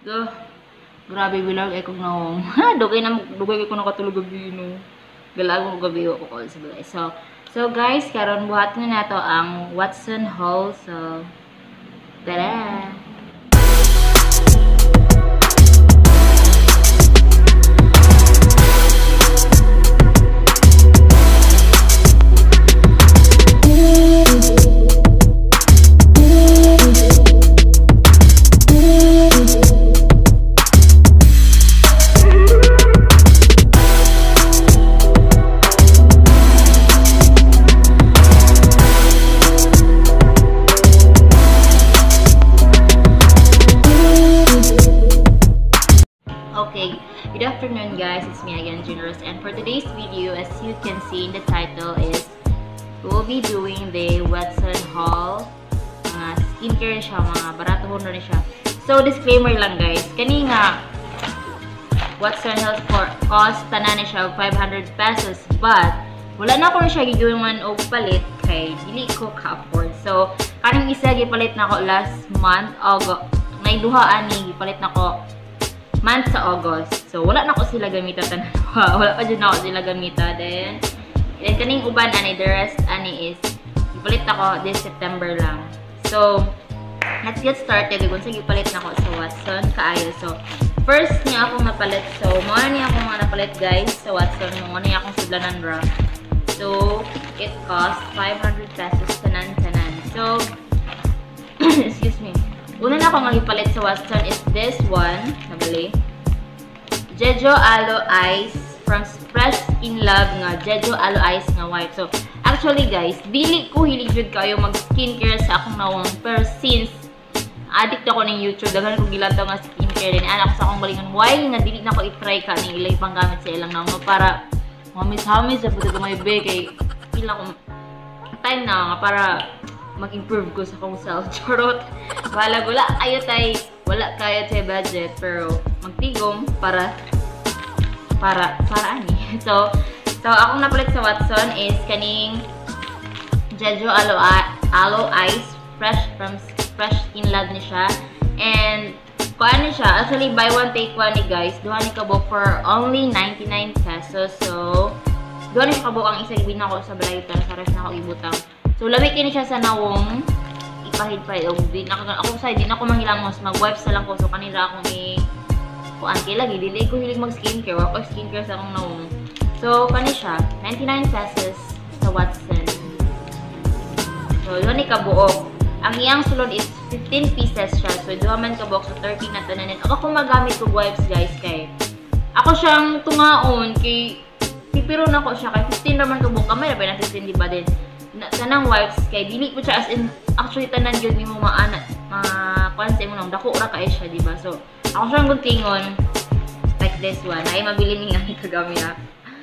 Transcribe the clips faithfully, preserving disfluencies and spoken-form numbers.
Duh. Grabe bilang ay kong naong. Ha, dugay na dugay ko nakatulog gabi no. Galagong gabi ko ko sa balay. So, so guys, karon buhaton na nato ang Watson haul. So, tara. Good afternoon guys, it's me again, Generous, and for today's video, as you can see in the title, is we'll be doing the Watson haul. Mga skincare siya, mga barato na rin siya. So disclaimer lang guys, kani nga Watson Health for cost tanan siya five hundred pesos, but wala na ko na siya gigawin og palit kay dili ko ka-afford. So kaning isa gipalit na ko last month, August. Nay duha ani gipalit na ko month sa August. So, wala na ko sila gamita tanan. Wala pa dyan na ko sila gamita. Then, then kaning uban, ani, the rest, ani, is, ipalit ako this September lang. So, let's get started. Kung sa ipalit na ko sa Watson, kaayo. So, first niya akong napalit. So, mga niya akong mga napalit, guys, sa Watson. Mga niya akong sudlanan ra. So, it cost five hundred pesos tanan-tanan. So, excuse me. Una na akong ipalit sa Watson is this one, nabali. Jeju Aloe Ice from Fresh in Love nga Jeju Aloe Ice nga white. So, actually guys, dili ko hilig jud kayo mag-skincare sa akong nawang, pero since addict ako ng YouTube, daghan ko gilantaw nga skincare din. Anak sa akong balingon, why nga dili na ko i-try ka ning ilay pang gamit sa ilang nawang para mamis-hamis sa pagka may be kay pila ko time na nga para mag-improve ko sa akong self. Charot. Wala, wala kayo tay, wala kayo tay budget, pero magtigom para, para, para ani. So, so akong napalit sa Watson is kaning Jeju Aloe, Aloe Ice, fresh from Fresh in Love ni siya. And, kuan ni siya, actually buy one take one ni guys, duha ni kabok for only ninety-nine pesos. So, duha ni kabok ang isa ibin ako sa balay, pero sa rest na ako ibutang. So, lamig kini siya sa nawong ipahid-pahid. Ako sa di na ako manghilamos, mag-wipes na lang ko. So, kanila akong i- kuan kay lagi. Dili ko hilig mag-skincare. Wala ko skincare sa akong nawong. So, kani siya. ninety-nine pesos sa Watson. So, yun ni kabuok. Ang iyang sulod is fifteen pieces siya. So, duha man kabuok. So, thirty na tananin. Ako kung magamit ko wipes, guys, kay ako siyang tungaon kay pipiro na ko siya. Kay fifteen naman kabuok. Kamay na pa na fifteen, di ba din? Tanang wipes kay dili po siya as in actually tanan gyud nimo maana ma kuan sa imo nang dako ra kay siya, di ba? So ako siyang guntingon like this one ay mabili ni nga kagamit.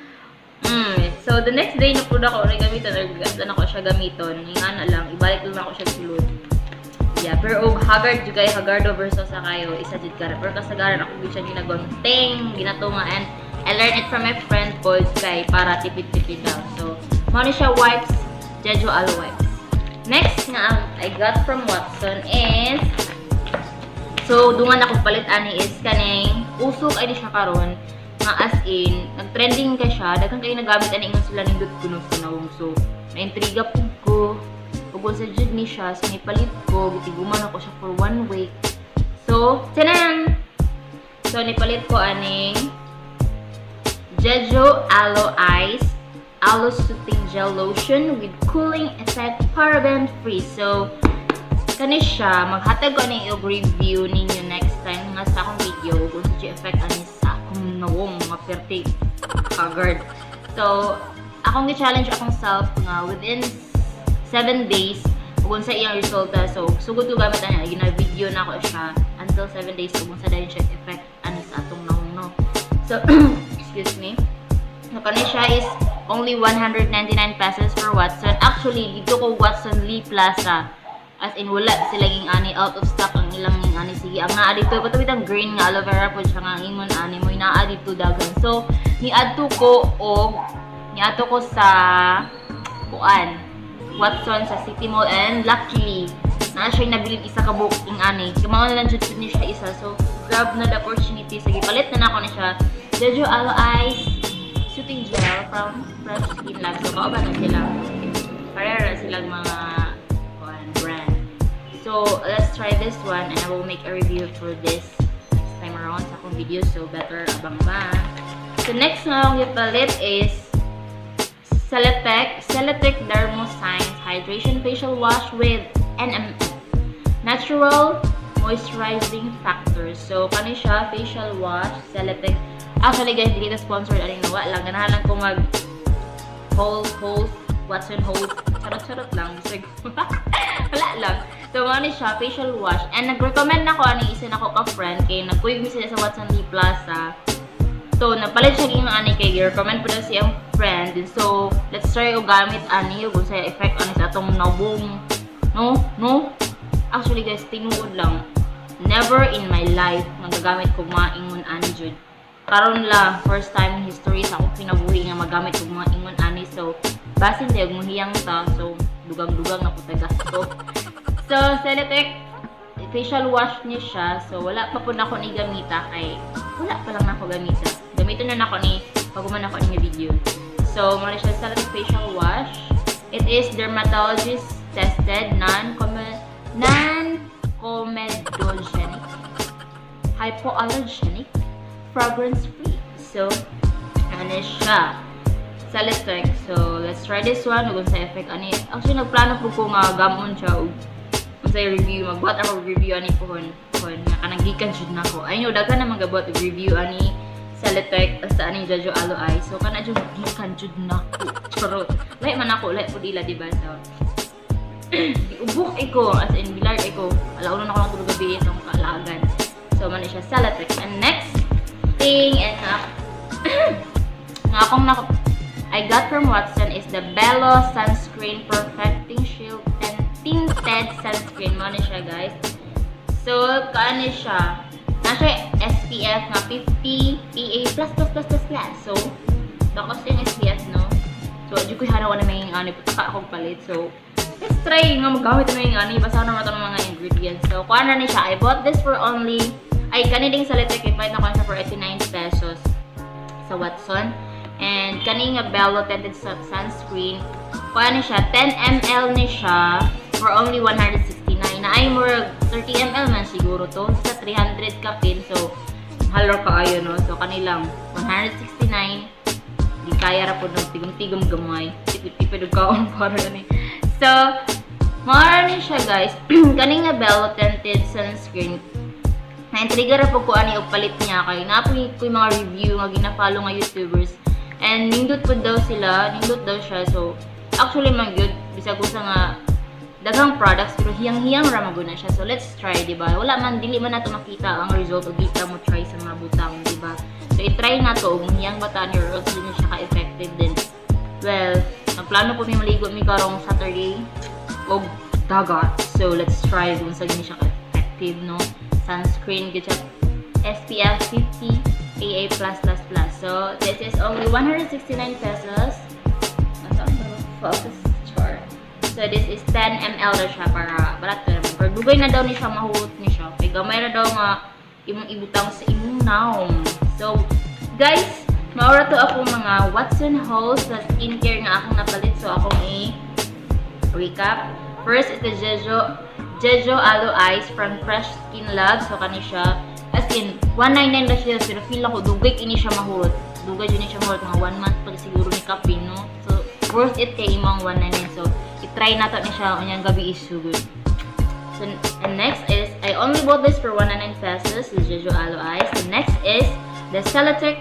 Mm, so the next day na pud ako ray gamiton or gasta na ko siya gamiton nga na lang ibalik lang ako siya sulod. Yeah, pero og Haggard jud kay Hagardo versus sa kayo isa jud ka pero kasagaran ako gid siya ginagonteng ginatunga, and I learned it from my friend called Sky para tipid-tipid daw. So mo ni siya wipes Jeju Aloe Wipes. Next nga I got from Watson is, so dungan ako palit ani is kaning usok ay di siya karon nga as in nag-trending ka siya, daghang kayo nagamit ani ingon sila nindot kuno sa nawong. So na-intriga pud ko ug sa jud ni siya, so nipalit ko gitiguman ako siya for one week. So tanan, so nipalit ko aning Jeju Aloe Ice Aloe Soothing Gel Lotion with cooling effect, paraben free. So, kani siya, maghatag ko ani og review ninyo next time nga sa akong video kung sa effect ani sa akong nawong mga perti Haggard. So, akong gi-challenge akong self nga within seven days kung sa iyang resulta. So, sugod ko gamit ani, gina-video na ako siya until seven days kung sa dahil siya effect ani sa atong nawong, no. So, excuse me. So, kani siya is only one hundred ninety-nine pesos for Watson. Actually, dito ko Watson Lee Plaza. As in, wala sila yung ani, out of stock ang ilang yung ani. Sige, ang naa dito, patawid ang green nga aloe vera po siya nga imon ani mo, naa dito dagan. So, ni-add ko og, ni-add ko sa kuan, Watson sa City Mall, and luckily, naa siya nabilib isa ka booking ani. Kumaon na lang dyan niya siya isa. So, grab na the opportunity. Sige, palit na na ako na siya. Jeju Aloe Eyes Soothing Gel from Fresh Skin Lab. So, kauban na sila. Pareha na silang mga one, brand. So, let's try this one and I will make a review for this time around sa akong video. So, better abang ba. So, next na akong ipalit is Celetec Celetec Dermoscience Hydration Facial Wash with N M F Natural Moisturizing Factors. So, kani siya, facial wash, Celetec. Actually, guys, hindi kita sponsored. Aling nawa lang. Ganahalan ko mag hold, hold, Watson hold. Charot-charot lang. Wala lang. So, kani siya, facial wash. And nag-recommend na ko, ani, isin ako ka-friend. Kaya nagkuyog mi sila sa Watson D Plaza. So, napalit siya yung ani kay recommend po daw siyang friend. So, let's try o gamit ani. Kung sa'yo effect ani sa atong nabong. No? No? Actually guys, tinuod lang. Never in my life magagamit ko mga ingon ani jud. Karon la, first time in history sa akong kinabuhi nga magamit ko mga ingon ani. So, basin tayo muhiyang ta. So, dugang-dugang na po tayo gasto. So, Celetec facial wash niya siya. So, wala pa po na ako ni gamita kay wala pa lang na ako gamita. Gamitin na na ako ni paguman ako ni video. So, muna siya Celetec facial wash. It is dermatologist tested, non-commercial non-comedogenic, hypoallergenic, fragrance-free. So, ano siya? Celetec. So, let's try this one. Kung sa effect, ani. Actually, nagplano po ko nga gamon siya. Kung sa review, magbuhat ako review ani pohon. Pohon, nga kananggikan jud na ko. I know, daga na magabot review ani Celetec sa ani Jeju Aloe Eyes. So, kana jud magikan jud na ko. Charot. Lahi man ako, lahi po dila, diba? So, ubok iko, as in bilar iko. Alauna na ko ng tulog gabi itong kaalagan. So, man siya Celetec. And next thing, and nga, nga akong na, I got from Watson is the Bello Sunscreen Perfecting Shield Tinted Sunscreen. Man siya, guys. So, kaano siya? Nasa S P F nga fifty P A plus plus plus plus plus. So, bakos yung S P F, no? So, di ko hanawan na may ano, putaka akong palit. So, let's try nga magamit na yung ani. Basta naman ito ng mga ingredients. So, kuha na niya siya. I bought this for only, ay, kaniding Celetec. I-find na ko siya for eighty-nine pesos sa Watson. And kaning nga Bello Tinted Sunscreen, kuha na siya. ten milliliters ni siya for only one hundred sixty-nine. Na ay more thirty milliliters man siguro to. Sa three hundred kapin. So, halor ka ayo, no? So, kanilang one hundred sixty-nine. Di kaya ra po ng tigom-tigom gamay. Tipid-tipid kaon para gani. So, mara ni siya, guys. Kaning nga Bello Tinted Sunscreen. Na-intriga ra po ko ani og palit niya kay napoy ko yung mga review nga gina-follow nga YouTubers. And nindot po daw sila, nindot daw siya. So, actually man good bisag usa nga daghang products pero hiyang-hiyang ra maguna siya. So, let's try, di ba? Wala man dili man nato makita ang result o kita mo try sa mga butang, di ba? So, i-try na to kung hiyang bata ni or else din siya ka-effective din. Well, nagplano po may maligo mi karong Saturday og dagat. So, let's try kung sa gini siya ka-effective, no? Sunscreen, get siya S P F fifty P A plus plus plus. So, this is only one hundred sixty-nine pesos. Nasa ang focus chart. So, this is ten milliliters siya para barato naman. Pero dugay na daw ni siya, mahuot ni siya. Kaya gamay na daw nga imong ibutang sa imong naong. So, guys, maura to ako mga Watson hauls sa skincare nga akong napalit. So, akong i-recap. First is the Jeju Jeju Aloe Eyes from Fresh Skin Lab. So, kani siya. As in, one ninety-nine na siya. Pero feel ako, dugay kini siya mahurot. Dugay yun siya mahurot. Mga one month pag siguro ni Kapin, no? So, worth it kay imong one ninety-nine. So, i-try nato ni siya. Unyang gabi is so good. So, and next is, I only bought this for one ninety-nine pesos. The Jeju Aloe Eyes. The next is the Celetec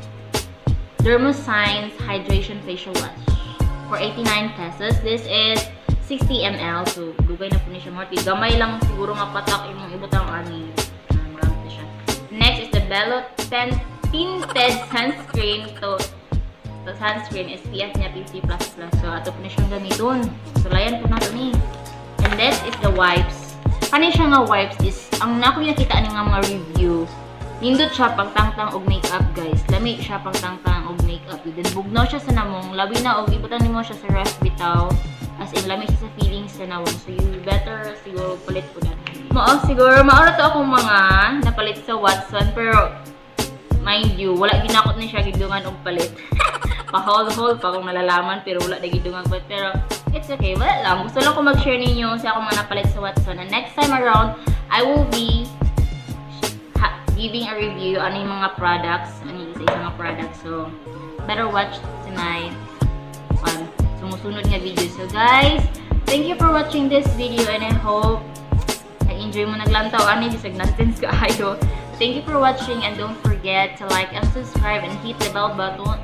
Dermoscience Hydration Facial Wash for eighty-nine pesos. This is sixty milliliters. So, dugay na po niya siya. Marty. Gamay lang siguro nga patak yung ibutang ani. Uh, marami na siya. Next is the Bello Tinted Sunscreen. So, the sunscreen, S P F niya fifty plus plus. So, ato po na siyang gamiton. So, layan po nato ni. And this is the wipes. Kani siya nga wipes is, ang naku nakita ni nga mga review, nindot siya pagtangtang og makeup, guys. Lami siya pagtangtang og makeup. Then, bugnaw siya sa namong. Labi na og ibutan nimo siya sa ref bitaw. As in, lami siya sa feelings sa nawong. So, you better siguro palit po na. Mao siguro, maura to akong mga napalit sa Watson, pero mind you, wala ginakot na siya gidungan og palit. Pa-haul-haul pa kung nalalaman, pero wala na gidungan palit. Pero it's okay, wala lang. Gusto lang ko mag-share ninyo sa akong mga napalit sa Watson. And next time around, I will be giving a review on yung mga products, ano yung isa mga products. So, better watch tonight. Um, sumusunod nga video. So guys, thank you for watching this video and I hope na-enjoy mo naglantaw. Ano yung bisag natin ka ayo. Thank you for watching and don't forget to like and subscribe and hit the bell button.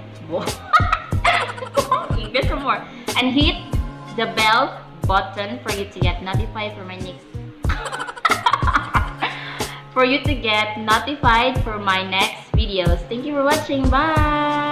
English some more. And hit the bell button for you to get notified for my next for you to get notified for my next videos. Thank you for watching. Bye!